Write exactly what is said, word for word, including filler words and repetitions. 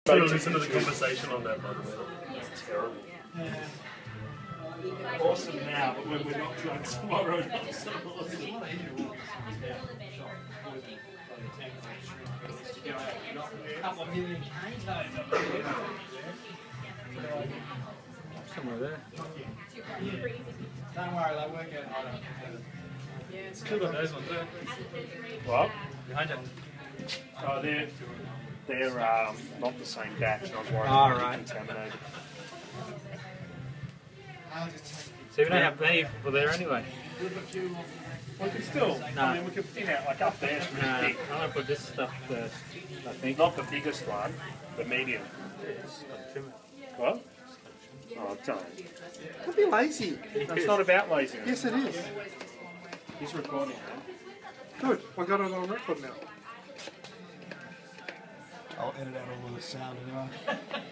spoke to listen to the conversation on that, by the way. It's terrible. Yeah. Awesome now, but when we're not drunk tomorrow, not so awesome. A couple of million canes Somewhere there. Don't worry, they'll work out. It's still got those ones there. What? Behind it. Oh, they're, they're um, not the same batch, and I was worried Oh, about right. being contaminated. So we don't have plenty for there anyway. We can still, No. I mean, we can thin out, like up there's really No, big. I'm going to put this stuff first, I think. Not the biggest one, the medium. What? Oh, don't. Don't be lazy. It's not about laziness. Yes, it is. He's recording, man. Good. I got it on record now. I'll edit out all of the sound anyway.